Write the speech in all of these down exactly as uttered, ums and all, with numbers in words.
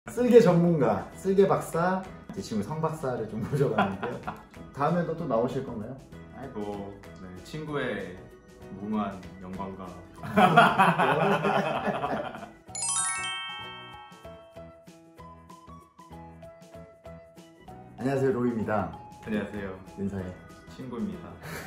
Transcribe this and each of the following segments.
쓸개 전문가, 쓸개 박사, 제 친구 성 박사를 좀 모셔봤는데요. 다음에도 또 나오실 건가요? 아이고, 네, 친구의 무한 영광과 안녕하세요, 로이입니다. 안녕하세요, 인사해. 친구입니다.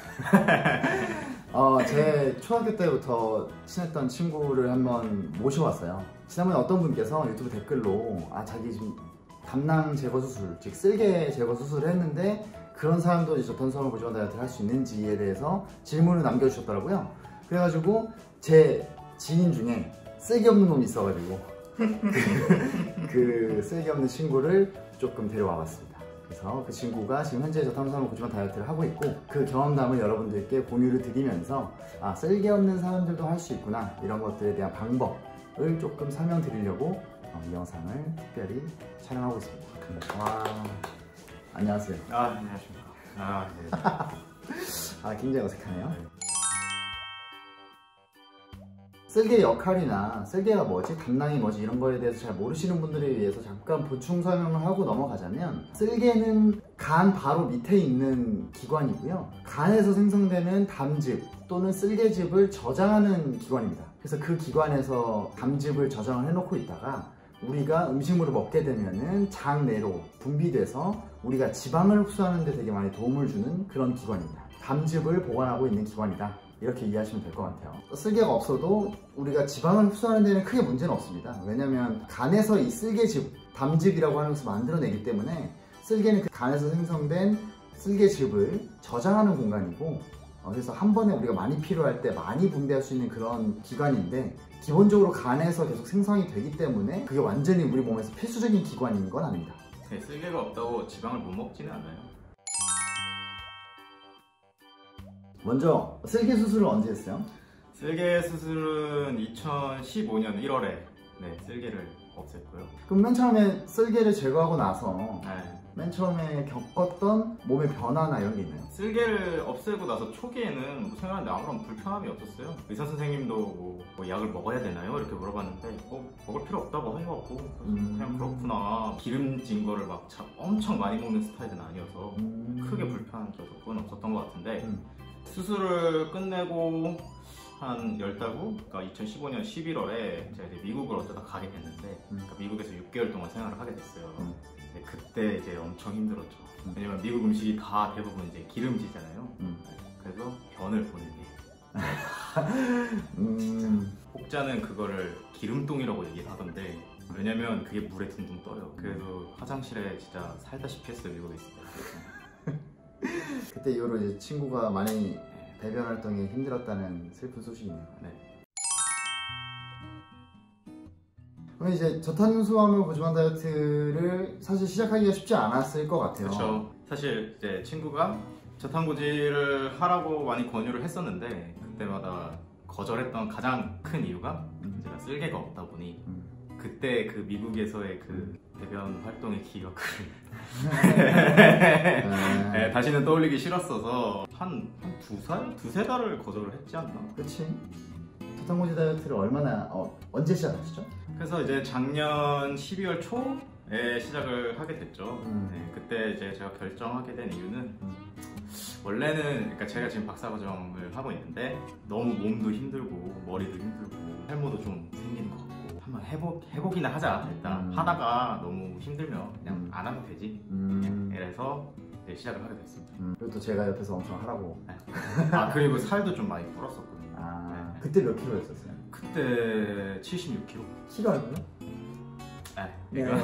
어, 제 초등학교 때부터 친했던 친구를 한번 모셔왔어요. 지난번에 어떤 분께서 유튜브 댓글로 아 자기 지금 담낭 제거 수술, 즉 쓸개 제거 수술을 했는데 그런 사람도 이제 저탄수화물 고지방 다이어트를 할 수 있는지에 대해서 질문을 남겨주셨더라고요. 그래가지고 제 지인 중에 쓸개 없는 놈이 있어가지고 그, 그 쓸개 없는 친구를 조금 데려와 봤습니다. 그래서 그 친구가 지금 현재 저탄수화물 고지방 다이어트를 하고 있고 그 경험담을 여러분들께 공유를 드리면서 아 쓸개 없는 사람들도 할 수 있구나 이런 것들에 대한 방법을 조금 설명드리려고 어, 이 영상을 특별히 촬영하고 있습니다. 와 안녕하세요. 아 안녕하십니까. 아 네. 아 굉장히 어색하네요. 쓸개 역할이나 쓸개가 뭐지, 담낭이 뭐지 이런 거에 대해서 잘 모르시는 분들에 의해서 잠깐 보충 설명을 하고 넘어가자면 쓸개는 간 바로 밑에 있는 기관이고요. 간에서 생성되는 담즙 또는 쓸개즙을 저장하는 기관입니다. 그래서 그 기관에서 담즙을 저장을 해놓고 있다가 우리가 음식물을 먹게 되면은 장 내로 분비돼서 우리가 지방을 흡수하는 데 되게 많이 도움을 주는 그런 기관입니다. 담즙을 보관하고 있는 기관이다. 이렇게 이해하시면 될 것 같아요. 쓸개가 없어도 우리가 지방을 흡수하는 데는 크게 문제는 없습니다. 왜냐면 간에서 이 쓸개즙, 담즙이라고 하는 것을 만들어내기 때문에 쓸개는 그 간에서 생성된 쓸개즙을 저장하는 공간이고 어, 그래서 한 번에 우리가 많이 필요할 때 많이 분비할 수 있는 그런 기관인데 기본적으로 간에서 계속 생성이 되기 때문에 그게 완전히 우리 몸에서 필수적인 기관인 건 아닙니다. 네, 쓸개가 없다고 지방을 못 먹지는 않아요. 먼저 쓸개 수술을 언제 했어요? 쓸개 수술은 이천십오 년 일월에 네, 쓸개를 없앴고요. 그럼 맨 처음에 쓸개를 제거하고 나서 네. 맨 처음에 겪었던 몸의 변화나 이런 게 있나요? 쓸개를 없애고 나서 초기에는 뭐 생각하는데 아무런 불편함이 없었어요. 의사 선생님도 뭐, 뭐 약을 먹어야 되나요? 이렇게 물어봤는데 어, 먹을 필요 없다고 하셔갖고 음... 그냥 그렇구나. 기름진 거를 막 엄청 많이 먹는 스타일은 아니어서 음... 크게 불편한 적은 없었던 것 같은데 음... 수술을 끝내고 한 열 달 후, 그러니까 이천십오 년 십일월에 제가 이제 미국을 어쩌다 가게 됐는데 음. 그러니까 미국에서 육 개월 동안 생활을 하게 됐어요. 음. 근데 그때 이제 엄청 힘들었죠. 음. 왜냐면 미국 음식이 다 대부분 이제 기름지잖아요. 음. 그래서 변을 보는 게 음... 혹자는 그거를 기름똥이라고 얘기를 하던데 왜냐면 그게 물에 둥둥 떠요. 그래서 화장실에 진짜 살다시피 했어요, 미국에 있을 때. 그때 이후로 이제 친구가 많이 배변 활동이 힘들었다는 슬픈 소식이네요. 네. 그럼 이제 저탄수화물 고지방 다이어트를 사실 시작하기가 쉽지 않았을 것 같아요. 그렇죠. 사실 이제 친구가 저탄고지를 하라고 많이 권유를 했었는데 그때마다 거절했던 가장 큰 이유가 음. 제가 쓸개가 없다 보니 음. 그때 그 미국에서의 그 배변 활동의 기억을 네, 다시는 떠올리기 싫었어서 한, 한 두 살? 두세 달을 거절을 했지 않나? 그치. 저탄고지 다이어트를 얼마나, 어, 언제 시작하셨죠? 그래서 이제 작년 십이월 초에 시작을 하게 됐죠. 음. 네, 그때 이제 제가 결정하게 된 이유는 음. 원래는 그러니까 제가 지금 박사과정을 하고 있는데 너무 몸도 힘들고 머리도 힘들고 탈모도 좀 생기는 것 같고 한번 해보, 해보기나 하자. 일단 음. 하다가 너무 힘들면 그냥 음. 안 하면 되지. 음. 그래서 이제 시작을 하게 됐습니다. 음. 그리고 또 제가 옆에서 엄청 하라고. 아 그리고 살도 좀 많이 불었었거든요. 아, 네. 그때 몇 킬로였었어요? 그때 칠십육 킬로그램. 키가 얼마요? 네, 이거.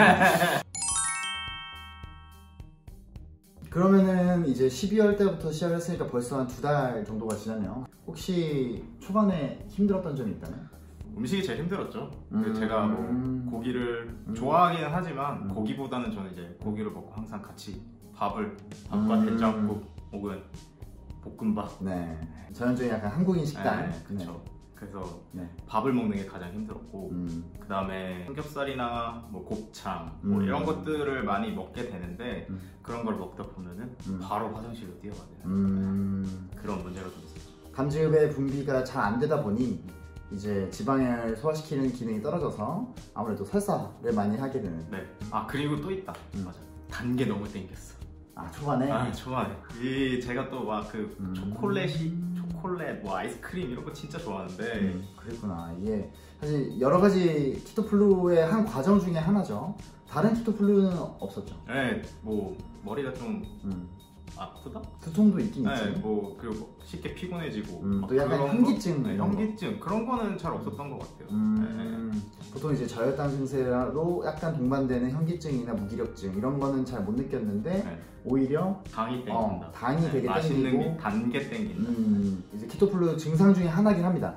그러면은 이제 십이월 때부터 시작을 했으니까 벌써 한 두 달 정도가 지났네요. 혹시 초반에 힘들었던 점이 있다면? 음식이 제일 힘들었죠. 음. 제가 뭐 고기를 음. 좋아하기는 하지만 음. 고기보다는 저는 이제 고기를 먹고 항상 같이 밥을 밥과 음. 된장국 혹은 볶음밥. 네. 전형적인 약간 한국인 식단. 네, 그렇죠. 그래서 네. 밥을 먹는 게 가장 힘들었고 음. 그 다음에 삼겹살이나 뭐 곱창 뭐 음. 이런 것들을 많이 먹게 되는데 음. 그런 걸 먹다 보면은 음. 바로 화장실로 뛰어가야 돼요. 음. 그런 문제가 좀 있었죠. 담즙의 분비가 잘 안 되다 보니 이제 지방을 소화시키는 기능이 떨어져서 아무래도 설사를 많이 하게 되는. 네. 아 그리고 또 있다. 음. 맞아. 단 게 너무 땡겼어. 아 초반에? 아 초반에. 이 제가 또 막 그 음. 초콜릿이 초콜릿 뭐 아이스크림 이런 거 진짜 좋아하는데. 음, 그랬구나. 이게 사실 여러 가지 키토플루의 한 과정 중에 하나죠. 다른 키토플루는 없었죠. 네. 뭐 머리가 좀 음. 아프다? 두통도 있긴 네, 있지. 뭐 그리고 쉽게 피곤해지고 음, 막 또 약간 그런 현기증 거? 네, 이런 거. 현기증 그런 거는 잘 없었던 것 같아요. 음, 보통 이제 저혈당 증세로 약간 동반되는 현기증이나 무기력증 이런 거는 잘 못 느꼈는데 네. 오히려 당이 땡긴다. 어, 당이 되게 맛있는 땡기고 게 단 게 땡긴다. 음, 이제 키토플루 증상 중에 하나긴 합니다.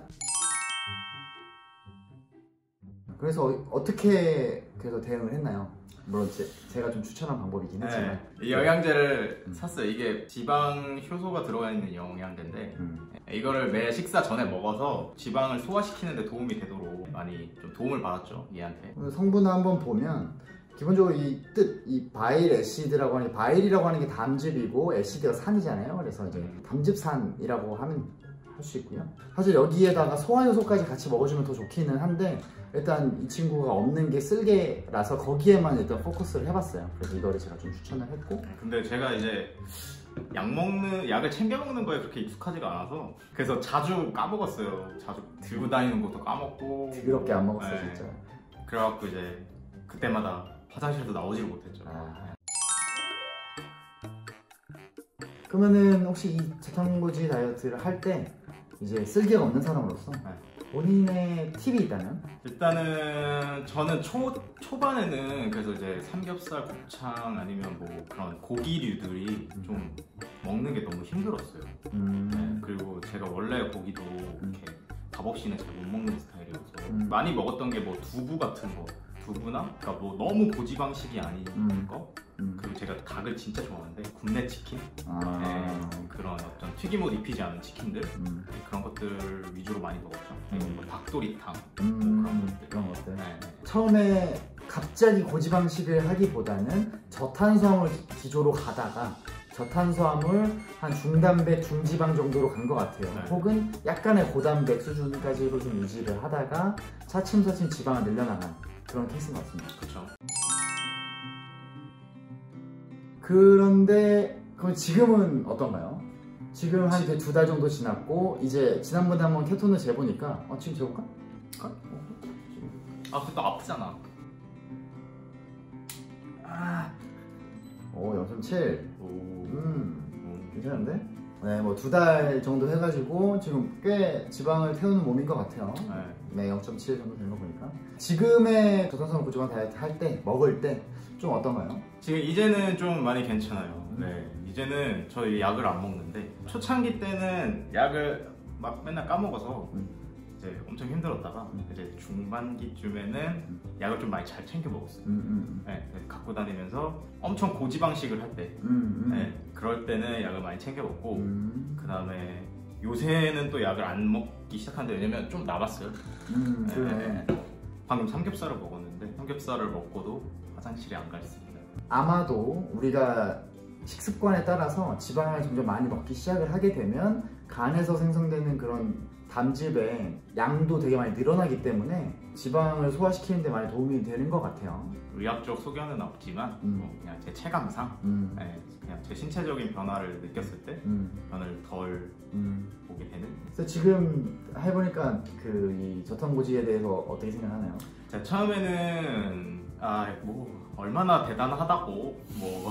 그래서 어, 어떻게 그래서 대응을 했나요? 물론 제, 제가 좀 추천한 방법이긴 했지만 네, 이 영양제를 음. 샀어요. 이게 지방 효소가 들어가 있는 영양제인데 음. 이거를 매 식사 전에 먹어서 지방을 소화시키는 데 도움이 되도록 많이 좀 도움을 받았죠, 얘한테. 성분을 한번 보면 기본적으로 이 뜻, 이 바일 애시드라고 하는 게 바일이라고 하는 게 담즙이고 애시드가 산이잖아요. 그래서 이제 담즙산이라고 하면 할 수 있고요. 사실 여기에다가 소화 요소까지 같이 먹어주면 더 좋기는 한데 일단 이 친구가 없는 게 쓸개라서 거기에만 일단 포커스를 해봤어요. 그래서 이거를 제가 좀 추천을 했고. 근데 제가 이제 약 먹는 약을 챙겨 먹는 거에 그렇게 익숙하지가 않아서 그래서 자주 까먹었어요. 자주 들고 다니는 것도 까먹고. 더럽게 안 먹었어요, 네. 진짜. 그래갖고 이제 그때마다 화장실도 나오지를 못했죠. 아. 그러면은 혹시 이 저탄고지 다이어트를 할 때 이제 쓸개가 없는 사람으로서 네. 본인의 팁이 있다면? 일단은 저는 초, 초반에는 그래서 이제 삼겹살, 곱창 아니면 뭐 그런 고기류들이 좀 먹는 게 너무 힘들었어요. 음. 네, 그리고 제가 원래 고기도 이렇게 밥 없이는 잘 못 먹는 스타일이어서 음. 많이 먹었던 게 뭐 두부 같은 거 두부나 그러니까 뭐 너무 고지방식이 아닌 음. 거 음. 그리고 제가 닭을 진짜 좋아하는데 굽네 치킨 아. 네, 그런 어떤 튀김옷 입히지 않은 치킨들 음. 그런 것들 위주로 많이 먹었죠. 음. 뭐 닭도리탕 음. 뭐 그런 것들. 그런 것들. 네. 처음에 갑자기 고지방식을 하기보다는 저탄수화물 기- 기조로 가다가 저탄수화물 한 중단백 중지방 정도로 간 것 같아요. 네. 혹은 약간의 고단백 수준까지로 좀 유지를 하다가 차츰차츰 지방을 늘려나간 그런 케이스인 것 같습니다. 그렇죠. 그런데 그럼 지금은 어떤가요? 지금 한 두 달 정도 지났고 이제 지난번에 한번 케톤을 재보니까 어 지금 재볼까? 아 그것도 아프잖아. 아, 오 영 점 칠. 오. 음, 괜찮은데? 네, 뭐 두 달 정도 해가지고 지금 꽤 지방을 태우는 몸인 것 같아요. 네. 네, 영 점 칠 정도 된 거 보니까. 지금의 저탄수화물 고지방 다이어트 할 때, 먹을 때 좀 어떤가요? 지금 이제는 좀 많이 괜찮아요. 네, 이제는 저희 약을 안 먹는데 초창기 때는 약을 막 맨날 까먹어서 음. 이제 엄청 힘들었다가 음. 이제 중반기쯤에는 음. 약을 좀 많이 잘 챙겨 먹었어요. 음, 음, 네, 그래서 갖고 다니면서 엄청 고지방식을 할 때, 음, 음, 네, 그럴 때는 약을 많이 챙겨 먹고 음, 그 다음에 요새는 또 약을 안 먹기 시작하는데 왜냐면 좀 남았어요. 음, 네, 그러네. 방금 삼겹살을 먹었는데 삼겹살을 먹고도 화장실에 안 가 있습니다. 아마도 우리가 식습관에 따라서 지방을 점점 많이 먹기 시작을 하게 되면 간에서 생성되는 그런 담즙의 양도 되게 많이 늘어나기 때문에 지방을 소화시키는 데 많이 도움이 되는 것 같아요. 의학적 소견은 없지만 음. 뭐 그냥 제 체감상 음, 네, 그냥 제 신체적인 변화를 느꼈을 때 음, 변을 덜 음. 보게 되는. 그래서 지금 해보니까 그 이 저탄고지에 대해서 어떻게 생각하나요? 자, 처음에는 아 뭐 얼마나 대단하다고 뭐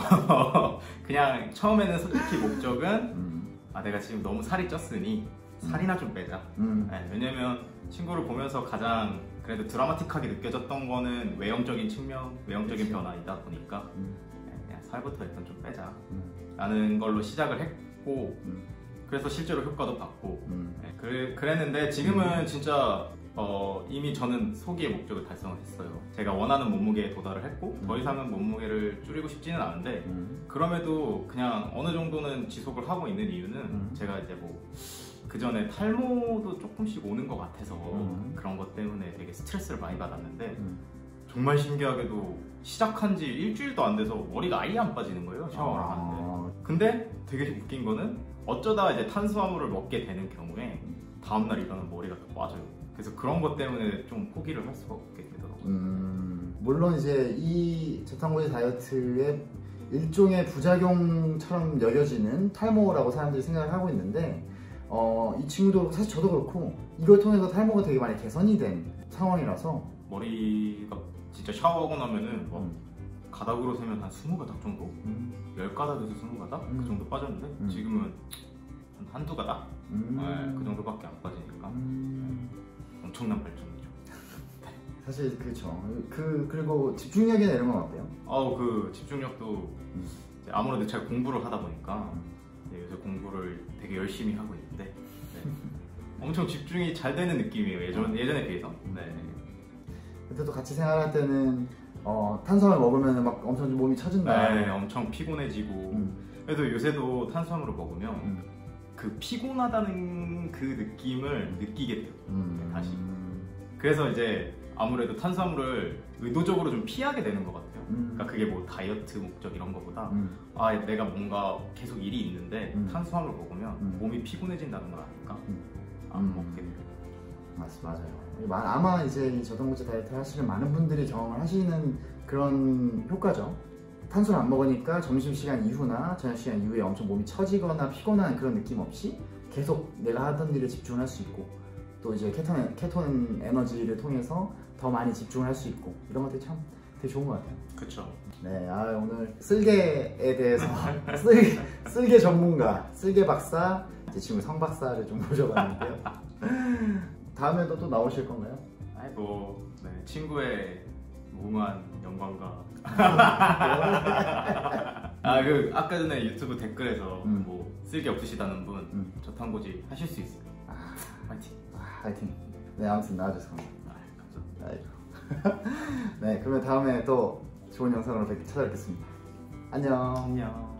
그냥 처음에는 솔직히 목적은 음, 아 내가 지금 너무 살이 쪘으니 살이나 좀 빼자. 음, 네, 왜냐면 친구를 보면서 가장 그래도 드라마틱하게 느껴졌던 거는 외형적인 측면, 외형적인 변화이다 보니까 음, 네, 그냥 살부터 일단 좀 빼자 음, 라는 걸로 시작을 했고 음, 그래서 실제로 효과도 봤고 음, 네, 그래, 그랬는데 지금은 진짜 어, 이미 저는 소기의 목적을 달성을 했어요. 제가 원하는 몸무게에 도달을 했고 더 이상은 몸무게를 줄이고 싶지는 않은데 음, 그럼에도 그냥 어느 정도는 지속을 하고 있는 이유는 음. 제가 이제 뭐 그 전에 탈모도 조금씩 오는 것 같아서 음. 그런 것 때문에 되게 스트레스를 많이 받았는데 음. 정말 신기하게도 시작한 지 일주일도 안 돼서 머리가 아예 안 빠지는 거예요, 샤워를 하는데. 아, 근데 되게 웃긴 거는 어쩌다 이제 탄수화물을 먹게 되는 경우에 다음날 일어나면 머리가 더 빠져요. 그래서 그런 것 때문에 좀 포기를 할 수가 없게 되더라고요. 음, 물론 이제 이 저탄고지 다이어트의 일종의 부작용처럼 여겨지는 탈모라고 사람들이 생각을 하고 있는데 어, 이 친구도 사실 저도 그렇고 이걸 통해서 탈모가 되게 많이 개선이 된 상황이라서 머리가 진짜 샤워하고 나면은 뭐 음. 가닥으로 세면 한 스무 가닥 정도? 음. 열 가닥에서 스무 가닥? 음. 그 정도 빠졌는데 음. 지금은 한 한두 가닥? 음. 네, 그 정도밖에 안 빠지니까 음. 엄청난 발전이죠. 사실 그렇죠. 그 그리고 집중력이나 이런 건 어때요? 아우 그 집중력도 음. 이제 아무래도 제가 공부를 하다 보니까 음. 네, 요새 공부를 되게 열심히 하고 있는데 네. 엄청 집중이 잘 되는 느낌이에요. 예전, 예전에 비해서. 네. 그때도 같이 생활할 때는 어, 탄수화물 먹으면 막 엄청 몸이 처진다. 네, 엄청 피곤해지고 음. 그래도 요새도 탄수화물을 먹으면 음. 그 피곤하다는 그 느낌을 느끼게 돼요. 음. 다시. 그래서 이제 아무래도 탄수화물을 의도적으로 좀 피하게 되는 것 같아요. 음. 그러니까 그게 뭐 다이어트 목적 이런 것보다 음. 아 내가 뭔가 계속 일이 있는데 음. 탄수화물 먹으면 음. 몸이 피곤해진다는 걸 아니까 음. 안 음. 먹게 돼요. 맞, 맞아요. 마- 아마 이제 이 저탄고지 다이어트 하시는 많은 분들이 경험을 하시는 그런 효과죠. 탄수를 안 먹으니까 점심시간 이후나 저녁시간 이후에 엄청 몸이 처지거나 피곤한 그런 느낌 없이 계속 내가 하던 일에 집중을 할 수 있고 또 이제 케톤, 케톤 에너지를 통해서 더 많이 집중을 할 수 있고 이런 것들이 참 되게 좋은 것 같아요. 그렇죠. 네, 아, 오늘 쓸개에 대해서 쓸개, 쓸개 전문가, 쓸개 박사 제 친구 성 박사를 좀 모셔봤는데요. 다음에도 또 나오실 건가요? 아이고 네, 친구의 무모한 영광과 아 그 아까 전에 유튜브 댓글에서 음. 뭐 쓸게 없으시다는 분 음. 저탄고지 하실 수 있어요. 아, 파이팅. 아, 화이팅. 네, 아무튼 나와주셔서 감사합니다. 아, 감사합니다. 아이고. 네, 그러면 다음에 또 좋은 영상으로 뵙- 찾아뵙겠습니다. 안녕. 안녕.